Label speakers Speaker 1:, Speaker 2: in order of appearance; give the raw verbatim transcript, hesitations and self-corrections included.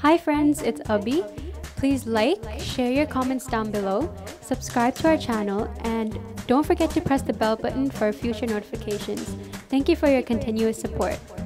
Speaker 1: Hi friends, it's Abby. Please like, share your comments down below, subscribe to our channel, and don't forget to press the bell button for future notifications. Thank you for your continuous support.